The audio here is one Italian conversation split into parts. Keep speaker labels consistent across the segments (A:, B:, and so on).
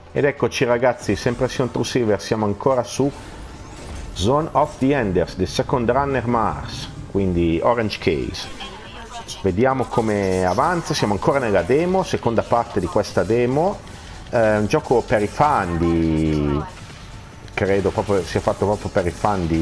A: Ed eccoci ragazzi, sempre Sion True Silver, siamo ancora su Zone of the Enders, The Second Runner Mars, quindi Orange Case. Vediamo come avanza, siamo ancora nella demo, seconda parte di questa demo, un gioco per i fan credo proprio sia fatto proprio per i fan di...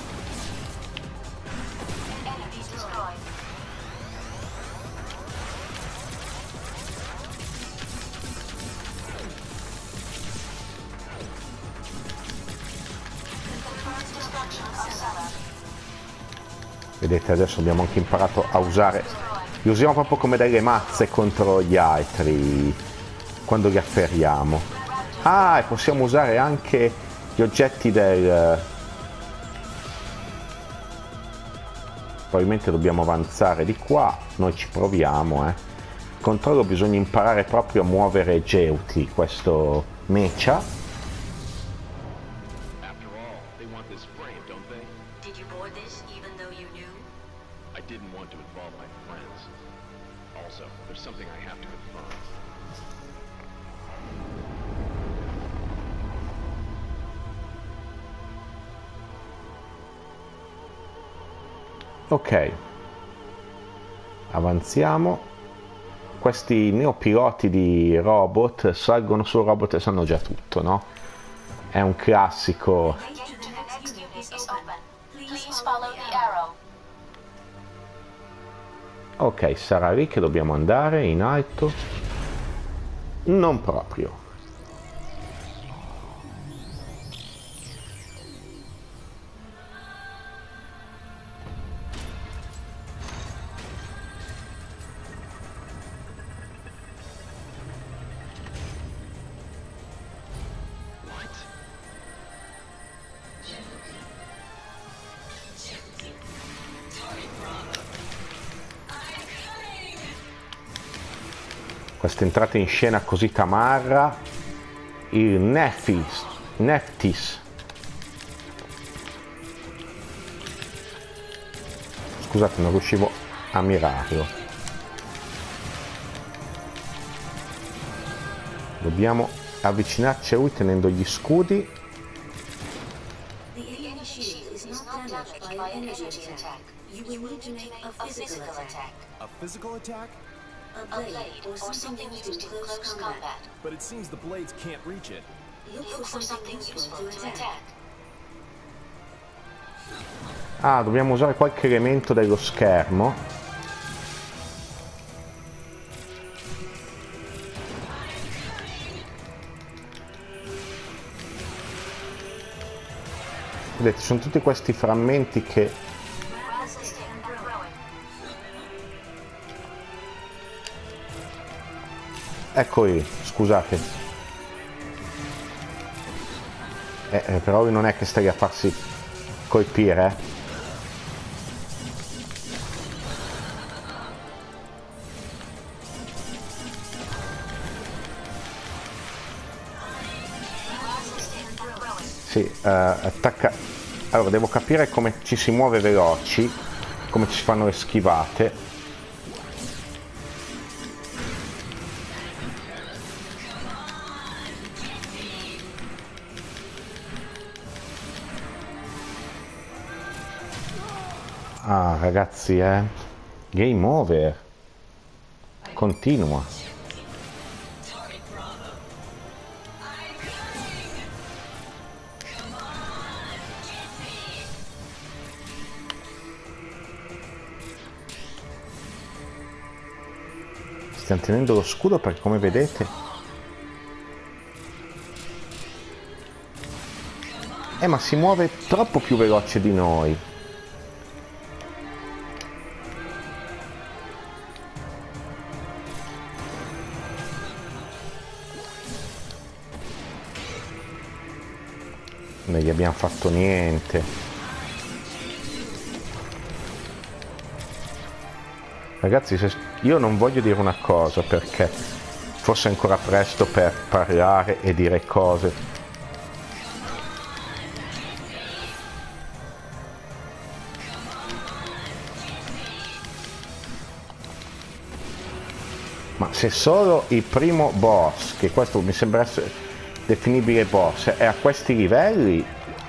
A: Vedete, adesso abbiamo anche imparato a usare, li usiamo proprio come delle mazze contro gli altri quando li afferriamo. Ah, e possiamo usare anche gli oggetti del... Probabilmente dobbiamo avanzare di qua, noi ci proviamo, Il controllo, bisogna imparare proprio a muovere Geuti, questo mecha. Ok, avanziamo. Questi neopiloti di robot salgono sul robot e sanno già tutto, no? È un classico. Ok, sarà lì che dobbiamo andare, in alto? Non proprio. Questa entrata in scena così tamarra, il Nephthys. Scusate, non riuscivo a mirarlo. Dobbiamo avvicinarci a lui tenendo gli scudi.
B: A blade or something used in close combat.
C: But it seems the blades can't reach it.
B: Look for something useful to attack.
A: Ah, dobbiamo usare qualche elemento dello schermo. Vedete, sono tutti questi frammenti che... Eccoli, scusate. Però lui non è che stai a farsi colpire, Sì, attacca... Allora, devo capire come ci si muove veloci, come ci si fanno le schivate. Ah, ragazzi, game over. Continua. Stiamo tenendo lo scudo perché, come vedete, ma si muove troppo più veloce di noi. Non gli abbiamo fatto niente. Ragazzi, io non voglio dire una cosa perché forse è ancora presto per parlare e dire cose. Ma se solo il primo boss, che questo mi sembra essere definibile boss, e a questi livelli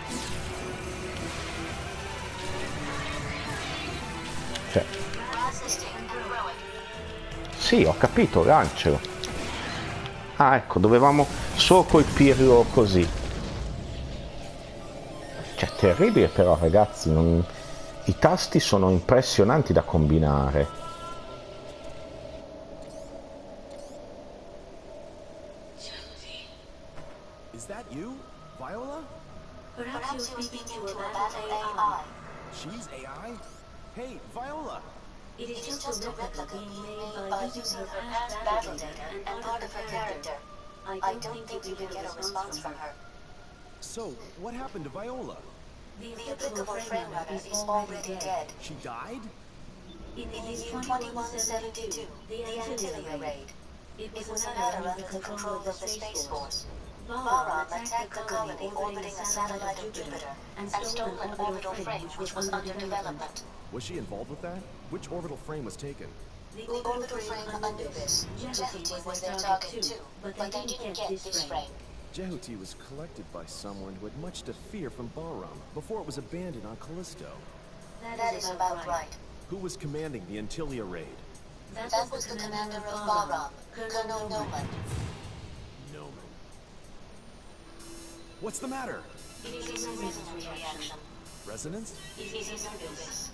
A: cioè, sì, ho capito, lancialo. Ah, ecco, dovevamo solo colpirlo così. Cioè, terribile però, ragazzi, i tasti sono impressionanti da combinare.
C: Is that you, Viola?
B: Perhaps you're speaking to a battle AI.
C: She's AI? Hey, Viola!
B: It is just a replica being made by using her past battle data and part of her character. I don't think you can get a response from her.
C: So, what happened to Viola?
B: The applicable frame runner is already dead.
C: She died?
B: In the year 2172, the Antilia raid. It was a matter under the control of the Space Force. Bahram attacked the colony orbiting a satellite of Jupiter and stole an orbital frame which was under development.
C: Was she involved with that? Which orbital frame was taken?
B: The orbital frame Anubis. Jehuti was their target too, but they didn't get this frame.
C: Jehuti was collected by someone who had much to fear from Bahram before it was abandoned on Callisto.
B: That is about right.
C: Who was commanding the Antilia raid?
B: That was the commander of Bahram, Colonel Noman.
C: Noman. What's the matter?
B: It is a resonance reaction.
C: Resonance?
B: It is Anubis.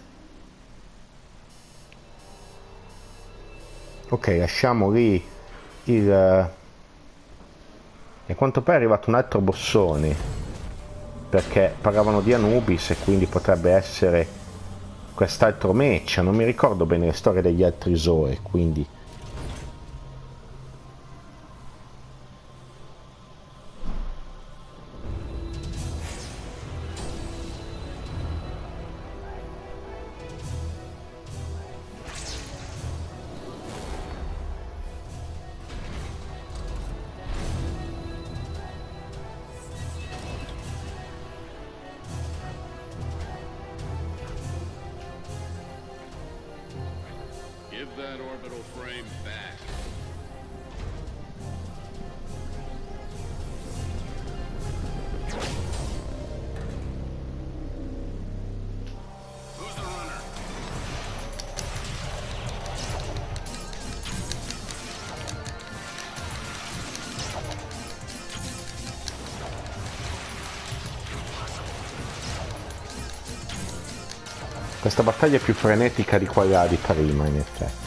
A: Ok, lasciamo lì il... E a quanto pare è arrivato un altro bossone, perché parlavano di Anubis e quindi potrebbe essere quest'altro Mecha. Non mi ricordo bene le storie degli altri Zoe, quindi...
D: Give that orbital frame back. Who's the runner?
A: Questa battaglia è più frenetica di quella di prima, in effetti.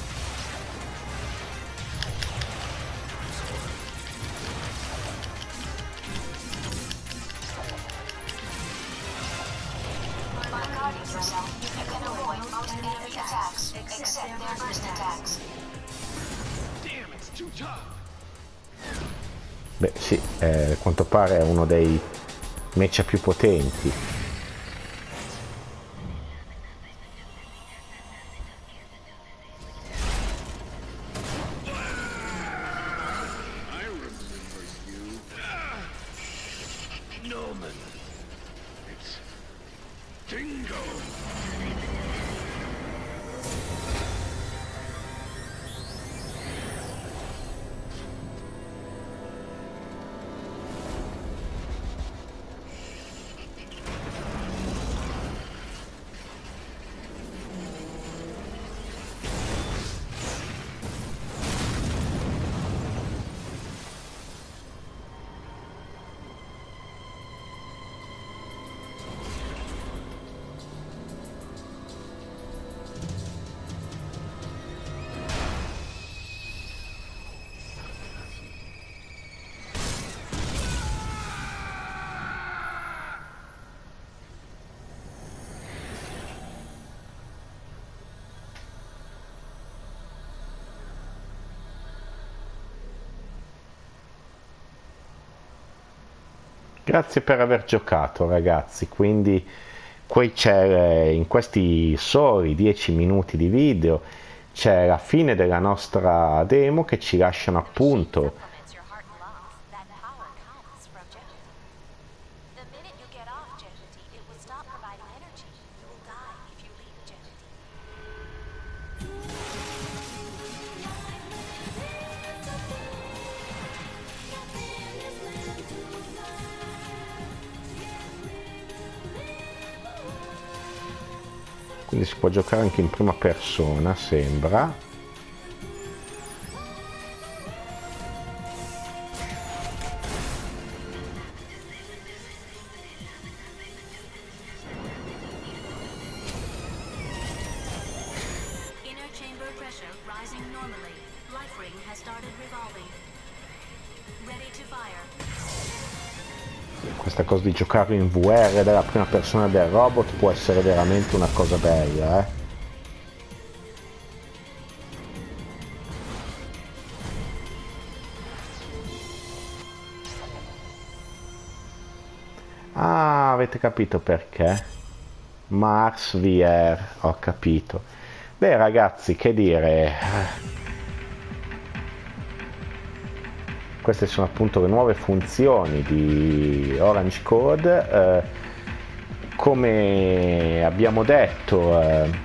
A: Beh sì, a quanto pare è uno dei mecha più potenti.
D: I remember you. Noman. It's Dingo.
A: Grazie per aver giocato, ragazzi. Quindi qui c'è, in questi soli 10 minuti di video, c'è la fine della nostra demo, che ci lasciano appunto quindi si può giocare anche in prima persona, sembra.
B: Inner chamber pressure rising normally. Life ring has started revolving. Ready to fire.
A: Questa cosa di giocare in VR dalla prima persona del robot può essere veramente una cosa bella, eh. Ah, avete capito perché? Mars VR, ho capito. Beh ragazzi, che dire, queste sono appunto le nuove funzioni di Orange Code. Come abbiamo detto,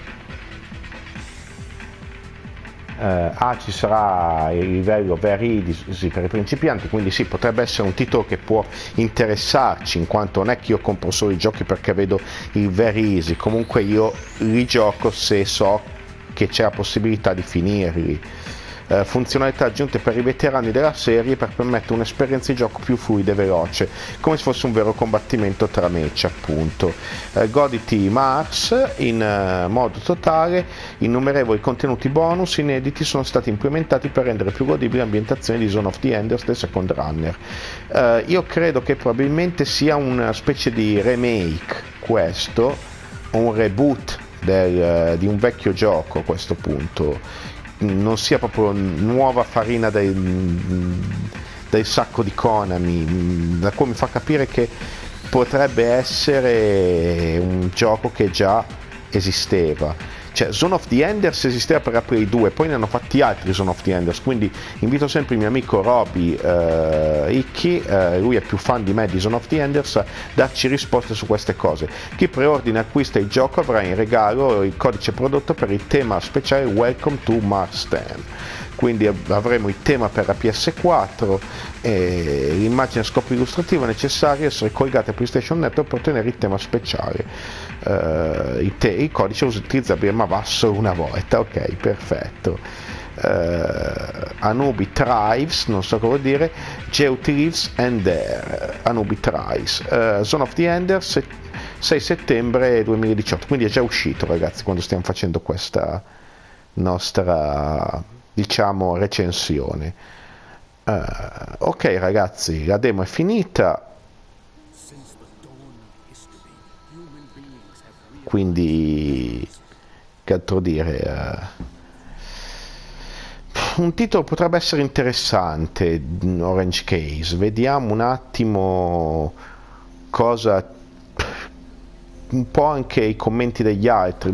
A: ci sarà il livello Very Easy per i principianti, quindi sì, potrebbe essere un titolo che può interessarci, in quanto non è che io compro solo i giochi perché vedo il Very Easy, comunque io li gioco se so che c'è la possibilità di finirli. Funzionalità aggiunte per i veterani della serie per permettere un'esperienza di gioco più fluida e veloce, come se fosse un vero combattimento tra match, appunto. Goditi Mars in modo totale. Innumerevoli contenuti bonus inediti sono stati implementati per rendere più godibile l'ambientazione di Zone of the Enders The Second Runner. Io credo che probabilmente sia una specie di remake questo, o un reboot di un vecchio gioco a questo punto, non sia proprio nuova farina del sacco di Konami, da cui mi fa capire che potrebbe essere un gioco che già esisteva. Cioè, Zone of the Enders esisteva per April 2, poi ne hanno fatti altri Zone of the Enders, quindi invito sempre il mio amico Roby Icchi, lui è più fan di me di Zone of the Enders, a darci risposte su queste cose. Chi preordina e acquista il gioco avrà in regalo il codice prodotto per il tema speciale Welcome to Mars 10. Quindi avremo il tema per la PS4 e l'immagine a scopo illustrativo è necessaria essere collegata a PlayStation Network per ottenere il tema speciale. Il codice è utilizzabile ma va solo una volta, ok, perfetto. Anubi Thrives, non so come dire, Geuti Lives and There, Anubi Thrives, Zone of the Enders, 6 settembre 2018, quindi è già uscito ragazzi quando stiamo facendo questa nostra, diciamo, recensione. Ok ragazzi, la demo è finita, quindi che altro dire, un titolo potrebbe essere interessante, Orange Case. Vediamo un attimo cosa, un po' anche i commenti degli altri.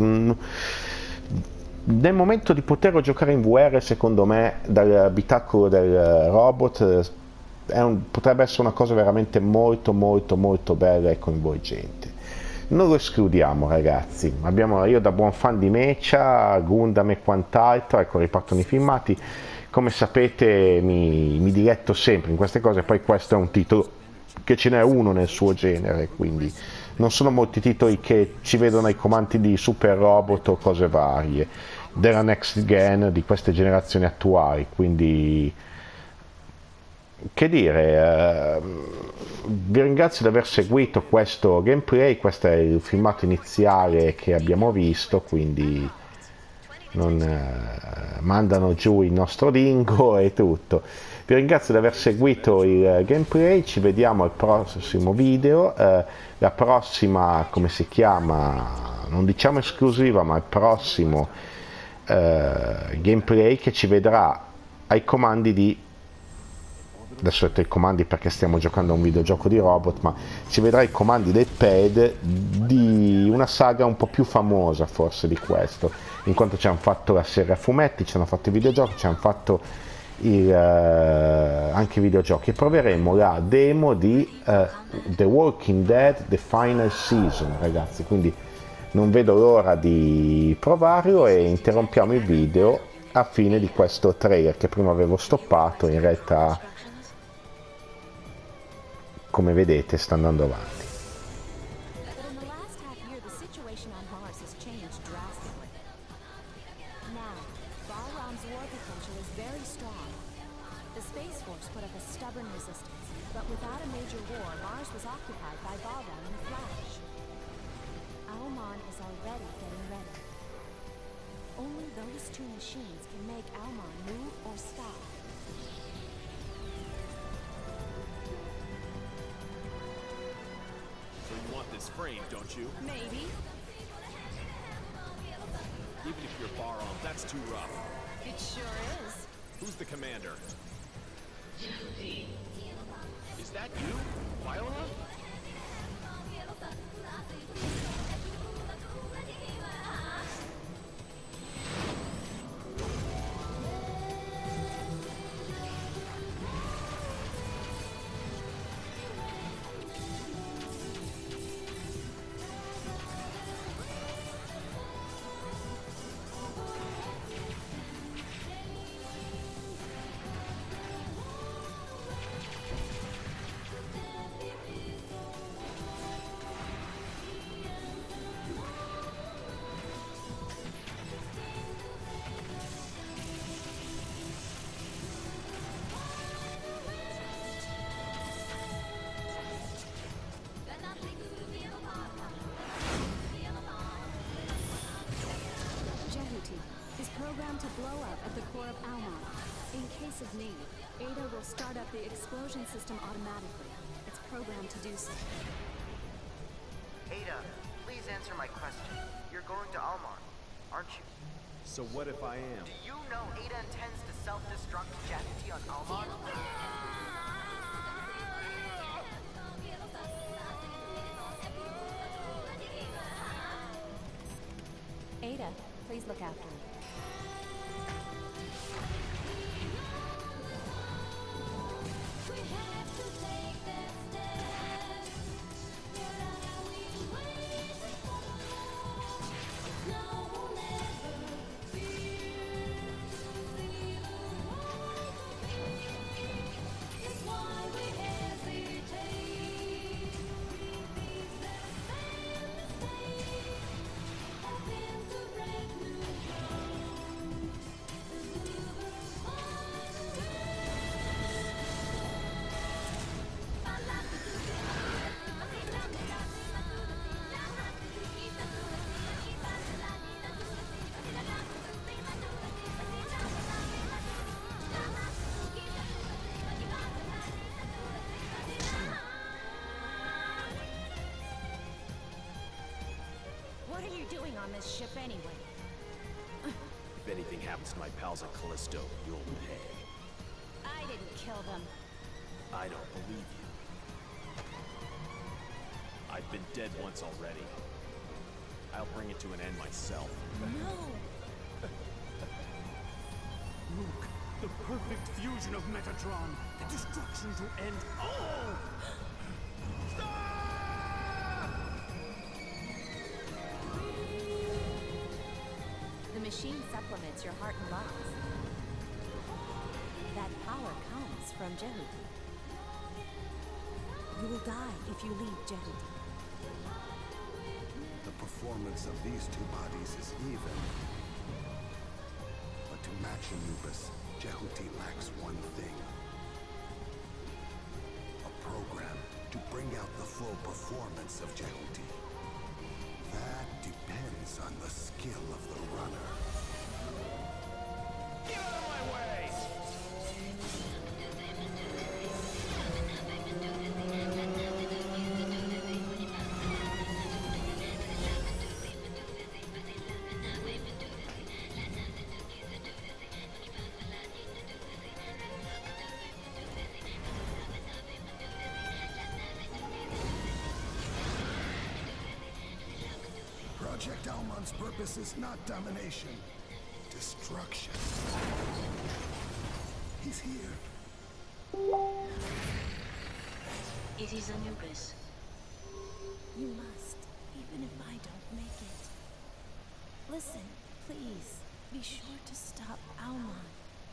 A: Nel momento di poterlo giocare in VR, secondo me, dal abitacolo del robot, potrebbe essere una cosa veramente molto molto molto bella e coinvolgente. Non lo escludiamo ragazzi, io da buon fan di Mecha, Gundam e quant'altro, ecco, ripartono i filmati, come sapete mi diletto sempre in queste cose, poi questo è un titolo che ce n'è uno nel suo genere, quindi non sono molti titoli che ci vedono ai comandi di Super Robot o cose varie della next gen di queste generazioni attuali, quindi che dire, vi ringrazio di aver seguito questo gameplay, questo è il filmato iniziale che abbiamo visto, quindi mandano giù il nostro dingo e tutto. Vi ringrazio di aver seguito il gameplay, ci vediamo al prossimo video, la prossima, come si chiama, non diciamo esclusiva, ma il prossimo gameplay che ci vedrà ai comandi di, adesso ho detto i comandi perché stiamo giocando a un videogioco di robot, ma ci vedrà i comandi del pad di una saga un po' più famosa forse di questo, in quanto ci hanno fatto la serie a fumetti, ci hanno fatto i videogiochi, ci hanno fatto anche i videogiochi, e proveremo la demo di The Walking Dead The Final Season ragazzi, quindi non vedo l'ora di provarlo e interrompiamo il video a fine di questo trailer che prima avevo stoppato. In realtà, come vedete, sta andando avanti.
E: But in the last half year, the situation on Mars has changed. Metatron is already getting ready. Only those two machines can make Almon move or stop.
C: So you want this frame, don't you?
E: Maybe.
C: Even if you're Barom, that's too rough.
E: It sure is.
C: Who's the commander? Is that you, Viola?
E: Jehuti is programmed to blow up at the core of Almon. In case of need, Ada will start up the explosion system automatically. It's programmed to do so.
F: Ada, please answer my question. You're going to Almon, aren't you?
C: So what if I am?
F: Do you know Ada intends to self-destruct Jehuti on Almon?
E: Ada, please look after me. What are you doing on this ship anyway?
C: If anything happens to my pals at Callisto, you'll pay.
E: I didn't kill them.
C: I don't believe you. I've been dead once already. I'll bring it to an end myself.
E: No!
G: Luke, the perfect fusion of Metatron, the destruction to end all!
E: The machine supplements your heart and lungs. That power comes from Jehuti. You will die if you leave Jehuti.
H: The performance of these two bodies is even. But to match Anubis, Jehuti lacks one thing. A program to bring out the full performance of Jehuti. That depends on the skill of the runner.
C: Get out of my way!
H: Project Almon's purpose is not domination, destruction. He's here.
B: It is Anubis.
E: You must, even if I don't make it. Listen, please. Be sure to stop Almon.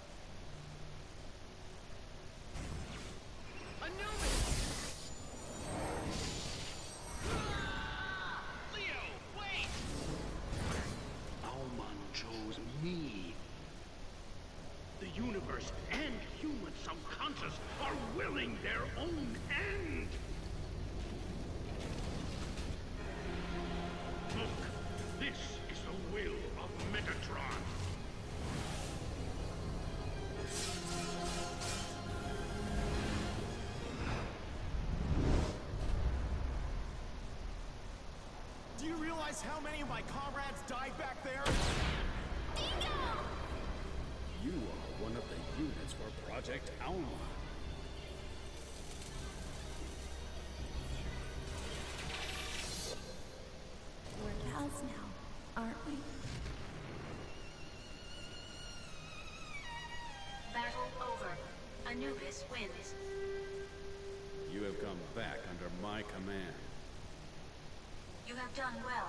D: Leo, wait! Almon chose me. The universe and human subconscious are willing their own end. Look,
G: Do you realize how many of my comrades died back there?
D: You are one of the units for Project Alma.
E: We're pals now, aren't we?
B: Battle over. Anubis wins.
D: You have come back under my command.
B: You have done well.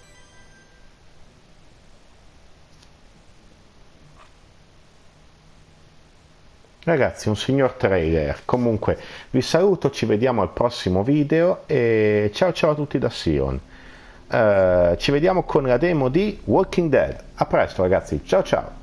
A: Ragazzi, un signor trailer. Comunque vi saluto, ci vediamo al prossimo video e ciao ciao a tutti da Sion. Ci vediamo con la demo di Walking Dead. A presto ragazzi, ciao ciao.